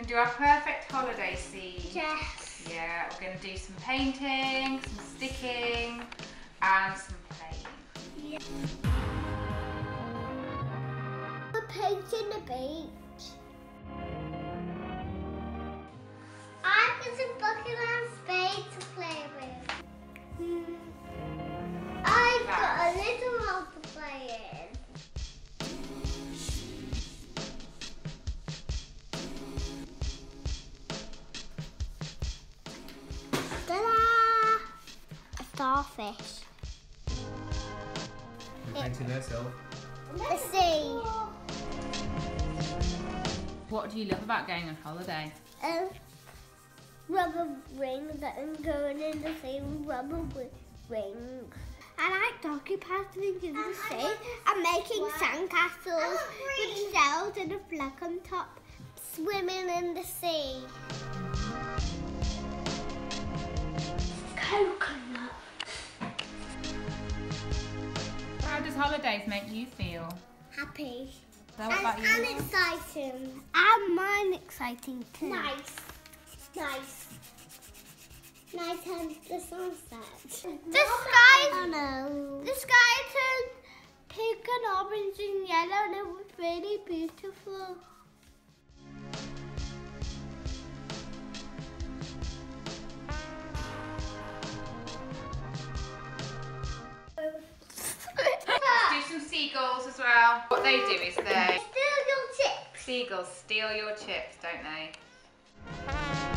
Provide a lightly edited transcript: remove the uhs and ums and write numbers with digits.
to do our perfect holiday scene. Yes. Yeah, we're going to do some painting, some sticking, and some playing. Yeah. We're painting the beach. I've got some bucket and spade to play with. I've got a little one to play in. Ta-da! A starfish. You're painting herself. The sea. What do you love about going on holiday? Rubber rings and going in the sea with rubber rings. I like doggy paddling in the sea and making sandcastles with shells and a flag on top, swimming in the sea. Coconut. How does holidays make you feel? Happy. So what about you? And exciting. And mine exciting too. Nice. Nice and the sunset. The sky turned pink and orange and yellow and it was really beautiful. Do some seagulls as well. What they do is they Steal your chips. seagulls steal your chips, don't they?